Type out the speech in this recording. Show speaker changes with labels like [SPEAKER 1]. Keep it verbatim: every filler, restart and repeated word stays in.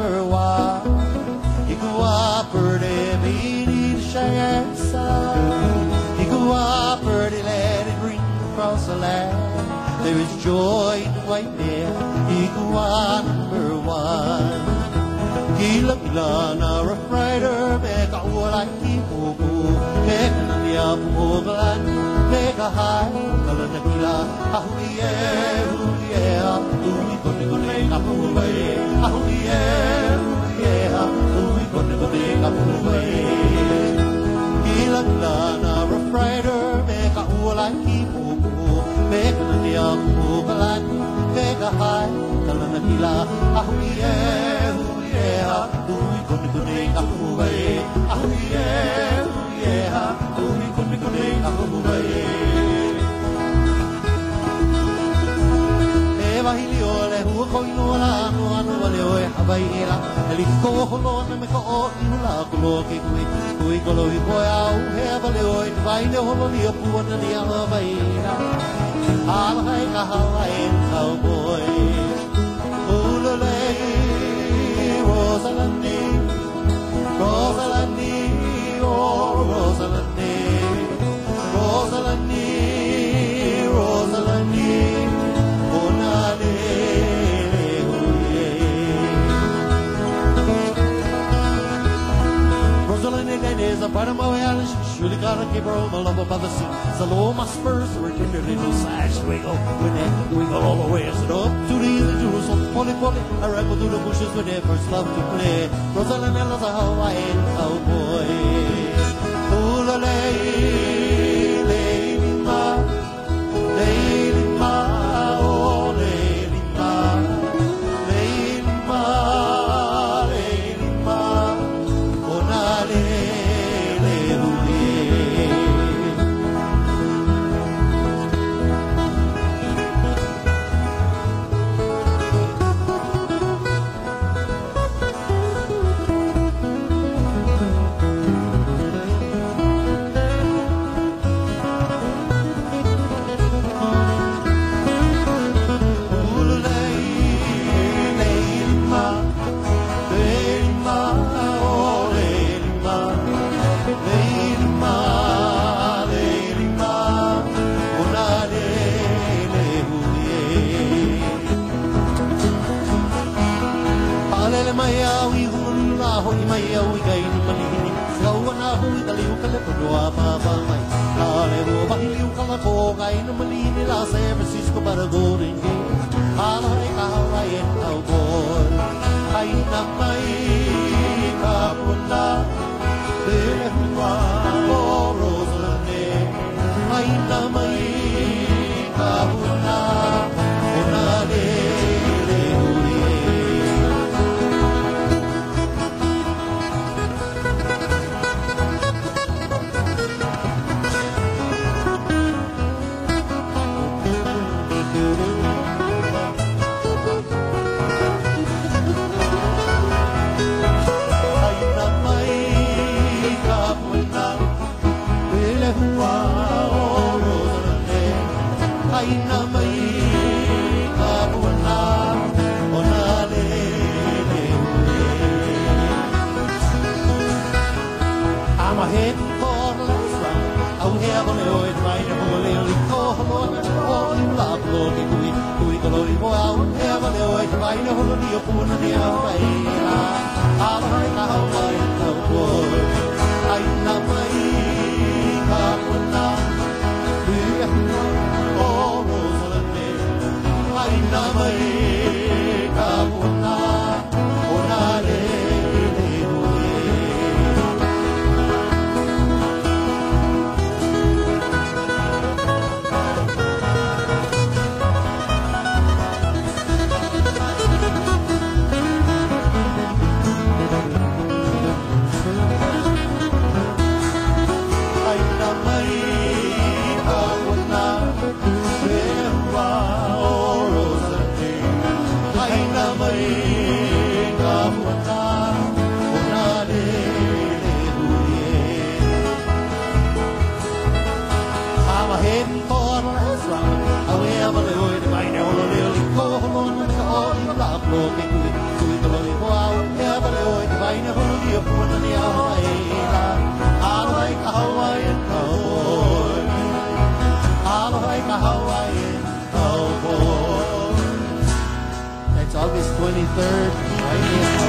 [SPEAKER 1] number one. You go up early, meaning Cheyenne. You go up early, let it ring across the land. There is joy in the white man. You go up number one. Gila gila na rough rider, make a war like people go. Make a niya pumogalan, make a high, kala na gila. Ahuliye, ahuliye, ahuliye, kone kone kapuwe. Ahuliye, ahuliye, ahuliye, kone kone kapuwe. Gila gila na rough rider, make a war like people go. Make a niya pumogalan, make a high, kala na gila. Ahuliye, yeah, we couldn't go away. Oh yeah, yeah, we couldn't go away. Eva hiliole, who going on, one over the Habaila, and if go alone and make all in la cloaking with, we go away, boy, out, have a little, find the whole of the poor and the Alabaina. I'll hang a Hawaiian cowboy. Oh, the lay. Rosalinda, Rosalinda, oh Rosalinda, Rosalinda, Rosalinda, oh Nale, Rosalinda, that is a part of my island. She surely gotta keep her home, my love above the sea. So all my spurs were tender little sash. We go, we go, we go all the way. I said up to the Jerusalem, Polly, Polly. I ramble through the bushes with their first love to play. Rosalinda's a Hawaiian cowboy. Oh, la lay, lady ma, lady ma, oh, lady ma, lady ma, lady ma, oh, na le, le, San Francisco by the Golden Gate. I like a Hawaiian cowboy. I na mai kapuna, le hua o Rosalinda. I na mai kapuna, o na le. Hãy subscribe cho kênh Ghiền Mì Gõ để không bỏ lỡ những video hấp dẫn. third, right hand